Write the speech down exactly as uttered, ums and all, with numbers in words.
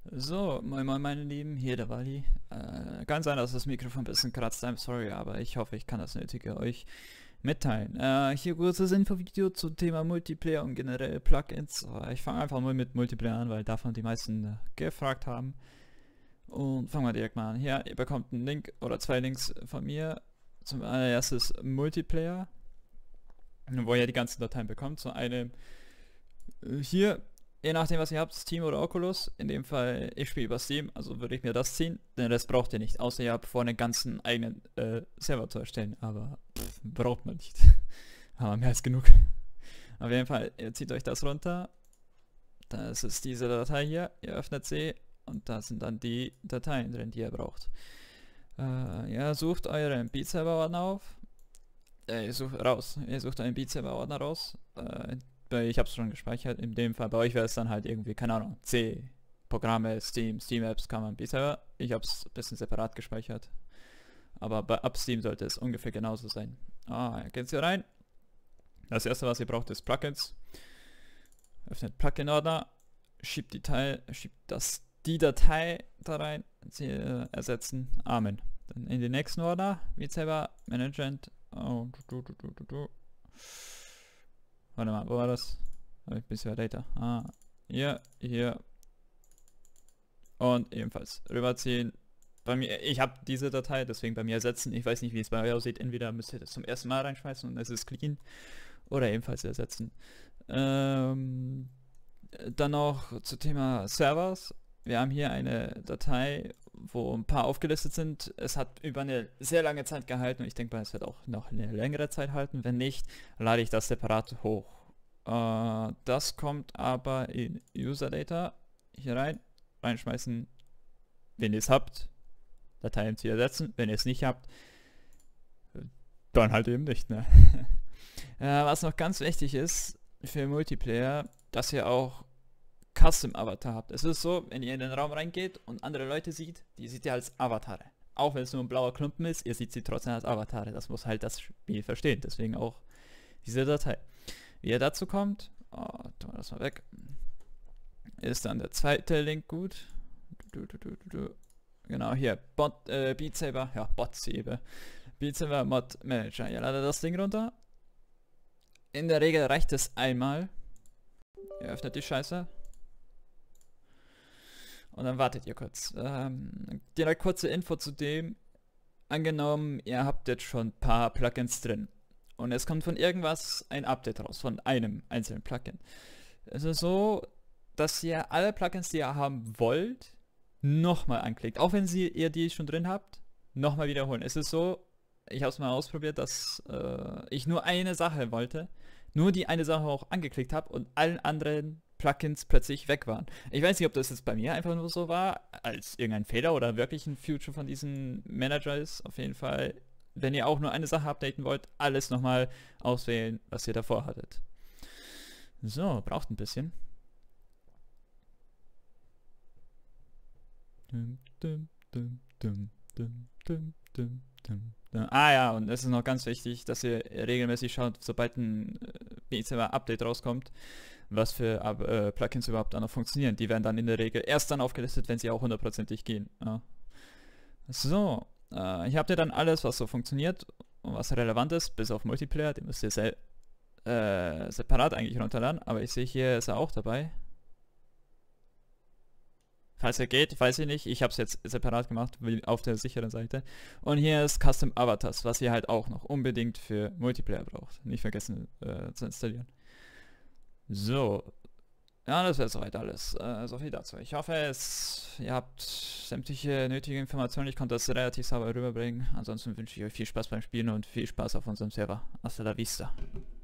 So, moin moin meine Lieben, hier der Wally. Äh, kann sein, dass das Mikrofon ein bisschen kratzt, I'm sorry, aber ich hoffe, ich kann das Nötige euch mitteilen. Äh, hier kurzes Infovideo zum Thema Multiplayer und generell Plugins. Äh, ich fange einfach mal mit Multiplayer an, weil davon die meisten äh, gefragt haben. Und fangen wir direkt mal an. Hier, ihr bekommt einen Link oder zwei Links von mir. Zum allererstes Multiplayer, wo ihr die ganzen Dateien bekommt. Zum einen äh, hier. Je nachdem, was ihr habt, Steam oder Oculus. In dem Fall, ich spiele über Steam, also würde ich mir das ziehen. Denn das braucht ihr nicht, außer ihr habt vor, einen ganzen eigenen äh, Server zu erstellen. Aber pff, braucht man nicht. Aber mehr als genug. Auf jeden Fall, ihr zieht euch das runter. Das ist diese Datei hier. Ihr öffnet sie und da sind dann die Dateien drin, die ihr braucht. Äh, ihr sucht euren Beat Saber Ordner auf. Äh, ihr sucht raus. Ihr sucht einen Beat Saber Ordner raus. Äh, Ich habe es schon gespeichert, in dem Fall bei euch wäre es dann halt irgendwie, keine Ahnung, C, Programme, Steam, Steam-Apps kann man bisher. Ich habe es ein bisschen separat gespeichert. Aber bei ab Steam sollte es ungefähr genauso sein. Ah, geht hier rein. Das erste, was ihr braucht, ist Plugins. Öffnet Plugin-Ordner, schiebt die Teil, schiebt das, die Datei da rein, sie, äh, ersetzen, Amen. Dann in den nächsten Ordner, Beat Saber, Management, oh, du, du, du, du, du. Warte mal, wo war das? Habe ich ein bisschen weiter. Ah, hier, hier. Und ebenfalls rüberziehen. Bei mir, ich habe diese Datei, deswegen bei mir ersetzen. Ich weiß nicht, wie es bei euch aussieht. Entweder müsst ihr das zum ersten Mal reinschmeißen und es ist clean. Oder ebenfalls ersetzen. Ähm, dann noch zum Thema Servers. Wir haben hier eine Datei, wo ein paar aufgelistet sind. Es hat über eine sehr lange Zeit gehalten und ich denke mal, es wird auch noch eine längere Zeit halten. Wenn nicht, lade ich das separat hoch. Äh, das kommt aber in User Data hier rein, reinschmeißen, wenn ihr es habt, Dateien zu ersetzen. Wenn ihr es nicht habt, dann halt eben nicht, ne? äh, was noch ganz wichtig ist für Multiplayer, dass ihr auch Custom Avatar habt. Es ist so, wenn ihr in den Raum reingeht und andere Leute sieht, die seht ihr als Avatare. Auch wenn es nur ein blauer Klumpen ist, ihr seht sie trotzdem als Avatare. Das muss halt das Spiel verstehen. Deswegen auch diese Datei. Wie ihr dazu kommt, oh, tun wir das mal weg, ist dann der zweite Link gut. Du, du, du, du, genau, hier, Bot, äh, Beat Saber, ja, Bot Saber. Beat Saber Mod Manager. Ihr ladet das Ding runter. In der Regel reicht es einmal. Ihr öffnet die Scheiße. Und dann wartet ihr kurz. Ähm, direkt kurze Info zu dem. Angenommen, ihr habt jetzt schon ein paar Plugins drin. Und es kommt von irgendwas ein Update raus, von einem einzelnen Plugin. Es ist so, dass ihr alle Plugins, die ihr haben wollt, nochmal anklickt. Auch wenn sie, ihr die schon drin habt, nochmal wiederholen. Es ist so, ich habe es mal ausprobiert, dass äh, ich nur eine Sache wollte. Nur die eine Sache auch angeklickt habe und allen anderen Plugins plötzlich weg waren. Ich weiß nicht, ob das jetzt bei mir einfach nur so war, als irgendein Fehler oder wirklich ein Future von diesem Manager ist. Auf jeden Fall, wenn ihr auch nur eine Sache updaten wollt, alles nochmal auswählen, was ihr davor hattet. So, braucht ein bisschen. Dum, dum, dum, dum, dum, dum, dum, dum. Ah ja, und es ist noch ganz wichtig, dass ihr regelmäßig schaut, sobald ein Beat Saber Update rauskommt, was für äh, Plugins überhaupt dann noch funktionieren. Die werden dann in der Regel erst dann aufgelistet, wenn sie auch hundertprozentig gehen. Ja. So, äh, hier habt ihr dann alles, was so funktioniert und was relevant ist, bis auf Multiplayer. Den müsst ihr se äh, separat eigentlich runterladen, aber ich sehe, hier ist er auch dabei. Falls er geht, weiß ich nicht. Ich habe es jetzt separat gemacht, auf der sicheren Seite. Und hier ist Custom Avatars, was ihr halt auch noch unbedingt für Multiplayer braucht. Nicht vergessen äh, zu installieren. So. Ja, das wäre soweit alles. Äh, so viel dazu. Ich hoffe, es, ihr habt sämtliche nötige Informationen. Ich konnte das relativ sauber rüberbringen. Ansonsten wünsche ich euch viel Spaß beim Spielen und viel Spaß auf unserem Server. Hasta la vista.